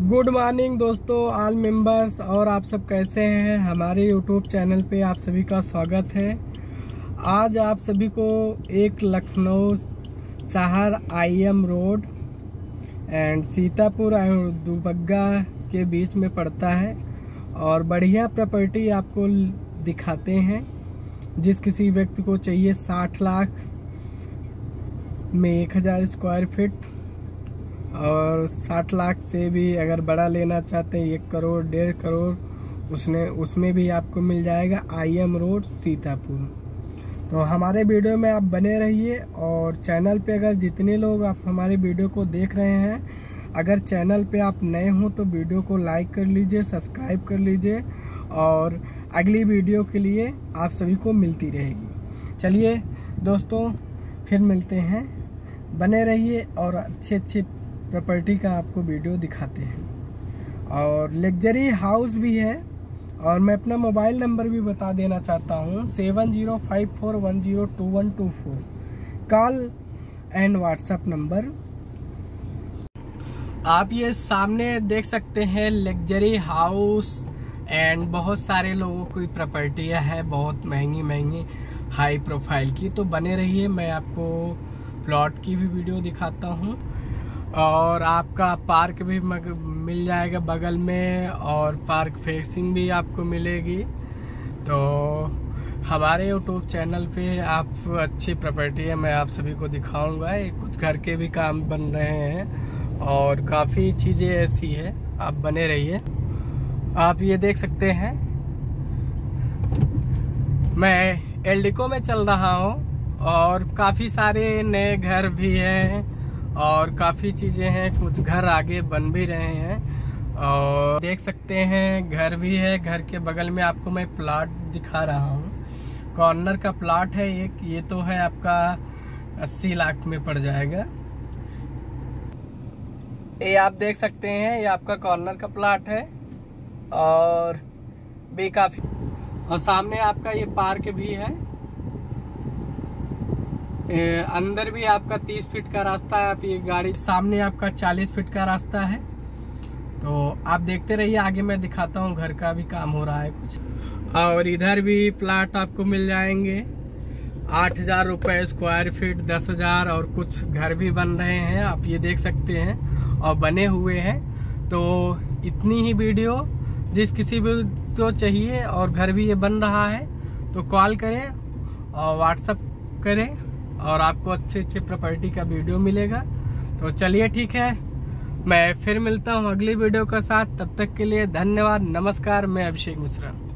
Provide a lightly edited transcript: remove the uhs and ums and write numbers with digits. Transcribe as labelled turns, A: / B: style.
A: Good morning दोस्तों, all members. और आप सब कैसे हैं? हमारे यूट्यूब चैनल पे आप सभी का स्वागत है। आज आप सभी को एक लखनऊ शहर IM रोड एंड सीतापुर और दुबग्गा के बीच में पड़ता है और बढ़िया प्रॉपर्टी आपको दिखाते हैं। जिस किसी व्यक्ति को चाहिए 60 लाख में 1000 स्क्वायर फीट और 60 लाख से भी अगर बड़ा लेना चाहते हैं 1 करोड़ 1.5 करोड़ उसमें भी आपको मिल जाएगा IM रोड सीतापुर। तो हमारे वीडियो में आप बने रहिए। और चैनल पे अगर जितने लोग आप हमारे वीडियो को देख रहे हैं, अगर चैनल पे आप नए हो तो वीडियो को लाइक कर लीजिए, सब्सक्राइब कर लीजिए और अगली वीडियो के लिए आप सभी को मिलती रहेगी। चलिए दोस्तों, फिर मिलते हैं। बने रहिए और अच्छे प्रॉपर्टी का आपको वीडियो दिखाते हैं। और लग्जरी हाउस भी है। और मैं अपना मोबाइल नंबर भी बता देना चाहता हूँ, 7054102124 कॉल एंड व्हाट्सएप नंबर। आप ये सामने देख सकते हैं लग्जरी हाउस एंड बहुत सारे लोगों की प्रॉपर्टियाँ है, बहुत महंगी हाई प्रोफाइल की। तो बने रहिए, मैं आपको प्लॉट की भी वीडियो दिखाता हूँ और आपका पार्क भी मिल जाएगा बगल में और पार्क फेसिंग भी आपको मिलेगी। तो हमारे यूट्यूब चैनल पे आप अच्छी प्रॉपर्टी है मैं आप सभी को दिखाऊंगा। कुछ घर के भी काम बन रहे हैं और काफ़ी चीज़ें ऐसी है, आप बने रहिए। आप ये देख सकते हैं मैं एल्डिको में चल रहा हूँ और काफ़ी सारे नए घर भी हैं और काफ़ी चीज़ें हैं, कुछ घर आगे बन भी रहे हैं और देख सकते हैं घर भी है। घर के बगल में आपको मैं प्लॉट दिखा रहा हूँ, कॉर्नर का प्लॉट है एक। ये तो है आपका 80 लाख में पड़ जाएगा। ये आप देख सकते हैं, ये आपका कॉर्नर का प्लॉट है और भी काफ़ी। और सामने आपका ये पार्क भी है। अंदर भी आपका 30 फीट का रास्ता है। आप ये गाड़ी सामने आपका 40 फीट का रास्ता है। तो आप देखते रहिए, आगे मैं दिखाता हूँ। घर का भी काम हो रहा है कुछ। और इधर भी प्लाट आपको मिल जाएंगे 8000 रुपये स्क्वायर फीट, 10,000 और कुछ घर भी बन रहे हैं, आप ये देख सकते हैं और बने हुए हैं। तो इतनी ही वीडियो, जिस किसी भी को चाहिए और घर भी ये बन रहा है तो कॉल करें और व्हाट्सएप करें और आपको अच्छे प्रॉपर्टी का वीडियो मिलेगा। तो चलिए ठीक है, मैं फिर मिलता हूँ अगली वीडियो के साथ। तब तक के लिए धन्यवाद, नमस्कार। मैं अभिषेक मिश्रा।